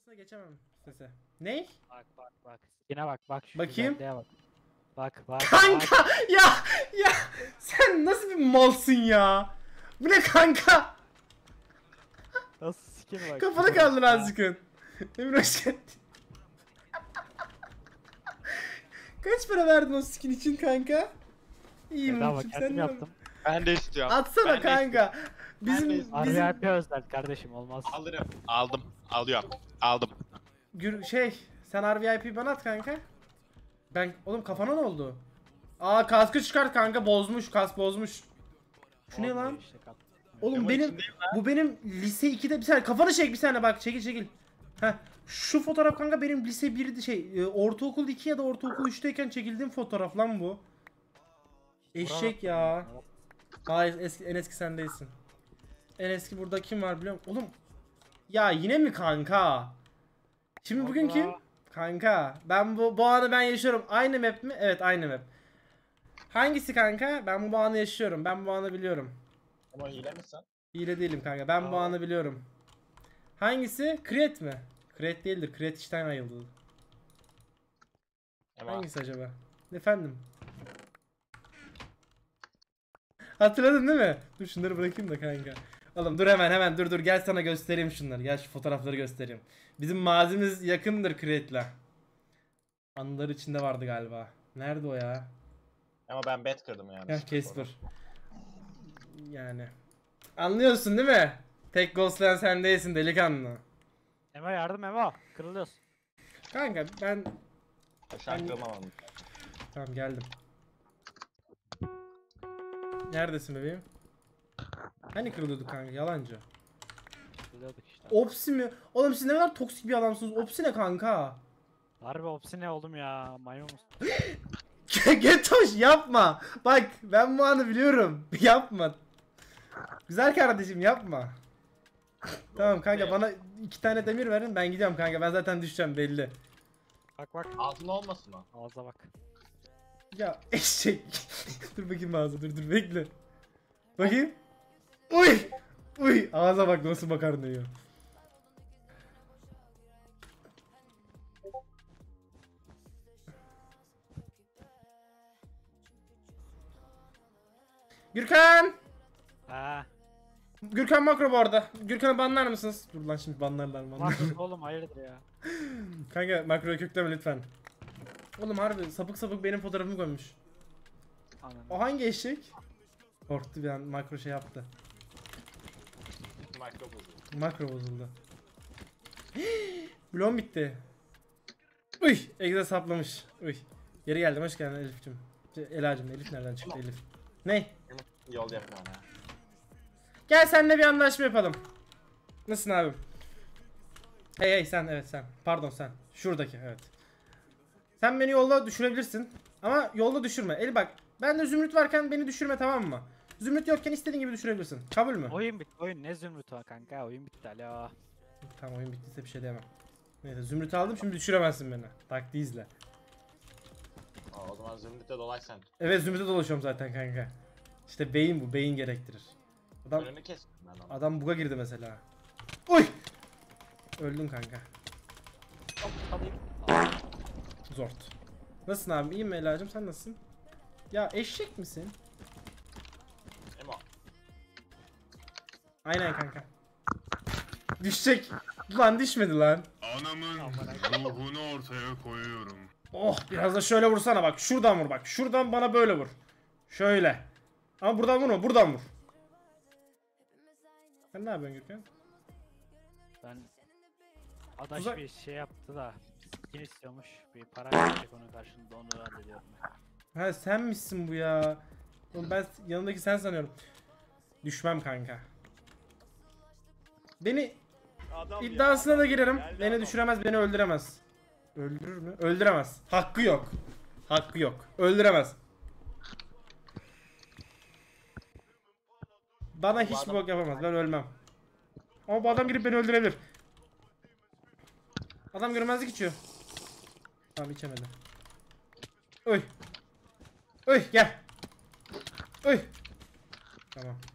Odasına geçemem sese. Ne? Bak. Yine bak. Şu Bakayım. güzelliğe bak. Bak. Kanka ya sen nasıl bir malsın ya? Bu ne kanka? Nasıl skin bak. Kafanı kaldır azıcık. Emir hoş geldin. Kaç para verdin o skin için kanka? İyiyim Bedava Umut'cum, kendim sen ne yaptım. Ben de istiyorum. Atsana Ben de kanka. Ben de Bizim istiyorum. RVIP özel kardeşim olmaz. Alırım. Aldım. Alıyorum. Aldım. Sen RVIP bana at kanka. Oğlum kafana ne oldu? Aa kaskı çıkart kanka, kask bozmuş. Şu ne Olmuyor lan? işte, kat. Oğlum Ama benim içindeyim bu benim lise 2'de bir saniye kafanı çek bir saniye bak çekil. Heh. Şu fotoğraf kanka benim lise 1'de ortaokul 2 ya da ortaokul 3'teyken çekildiğim fotoğraf lan bu. Eşek ya. Hayır en eski sen değilsin. En eski burada kim var biliyor musun? Oğlum ya yine mi kanka? Şimdi bugün Allah. kim? Kanka ben bu anı ben yaşıyorum. Aynı map mi? Evet aynı map. Hangisi kanka? Ben bu anı yaşıyorum. Ben bu anı biliyorum. Ama hile misin? Hile değilim kanka. Ben bu anı biliyorum. Hangisi? Create mi? Create değildir. Create işten ayrıldı. Hangisi acaba? Efendim? Hatırladın değil mi? Dur şunları bırakayım da kanka. Oğlum dur hemen dur gel sana göstereyim şunları. Gel şu fotoğrafları göstereyim. Bizim mazimiz yakındır Create'le. Anılar içinde vardı galiba. Nerede o ya? Ama ben bet kırdım yani. Heh Casper. Yani. Anlıyorsun değil mi? Tek ghostlayan sen değilsin delikanlı. Emo yardım Emo. Kırılıyoruz. Kanka ben... Şarkılama aldım. Tamam geldim. Neredesin bebeğim? Hani kırılıyorduk kanka yalancı. Kırılıyorduk işte. Opsi mi? Oğlum siz ne kadar toksik bir adamsınız. Opsi ne kanka? Harbi opsi ne oğlum ya? Maymun musun? Getoş yapma. Bak ben bu anı biliyorum. Yapma. Güzel kardeşim yapma. Tamam kanka bana 2 tane demir verin ben gidiyorum kanka. Ben zaten düşeceğim belli. Bak. Altında olmasın o. Ağza bak. Ya eşek. Dur bakayım ağza dur bekle. Bakayım. Uy ağza bak nasıl makarna yiyor. Gürkan! Ha. Gürkan makro bu arada. Gürkan'ı banlar mısınız? Dur lan şimdi banlarlar. Makros oğlum hayırdır ya. Kanka makroyu kökleme lütfen. Oğlum harbi sapık benim fotoğrafımı koymuş. Anladım. O hangi eşek? Korktu bir an makro şey yaptı. Makro bozuldu. Makro bozuldu. Bloğum bitti. Uy, Egze saplamış. Uy. Geri geldim hoş geldin Elif'cim. Ela'cım Elif nereden çıktı Elif? Ne? Yol yapıyorum ya. Gel seninle bir anlaşma yapalım. Nasılsın abim? Hey sen evet sen. Pardon sen. Şuradaki evet. Sen beni yolda düşürebilirsin. Ama yolda düşürme. El bak. Ben de Zümrüt varken beni düşürme tamam mı? Zümrüt yokken istediğin gibi düşürebilirsin. Kabul mü? Oyun bitti. Oyun ne zümrütü o kanka? Oyun bitti alo. Tamam oyun bittiyse bir şey diyemem. Neyse Zümrüt'ü aldım şimdi düşüremezsin beni. Taktiği izle. O zaman zümrütte dolay sen. Evet Zümrüt'e dolaşıyorum zaten kanka. İşte beyin bu. Beyin gerektirir. Önünü kes. Adam buga girdi mesela. Uy! Öldün kanka. Zort. Nasılsın abi? İyiyim Ela'cığım sen nasılsın? Ya eşek misin? Emo. Aynen kanka. Düşecek. Lan düşmedi lan. Anamın ruhunu ortaya koyuyorum. Oh biraz da şöyle vursana bak. Şuradan vur bak. Şuradan bana böyle vur. Şöyle. Ama buradan vurma. Buradan vur. Sen ne yapıyorsun Gürkan? Ben adaş Tuzak- bir şey yaptı da skin istiyormuş. Bir para verecek onun karşılığında onu hallediyorum ben. Ha sen misin bu ya? Oğlum ben yanındaki sen sanıyorum. Düşmem kanka. Beni iddiasına da girerim. Beni düşüremez, beni öldüremez. Öldürür mü? Öldüremez. Hakkı yok. Hakkı yok. Öldüremez. Bana hiçbir bok yapamaz. Ben ölmem. Ama bu adam girip beni öldürebilir. Adam görmezlik içiyor. Tamam içemedi. Oy. Oy gel. Oy. Tamam.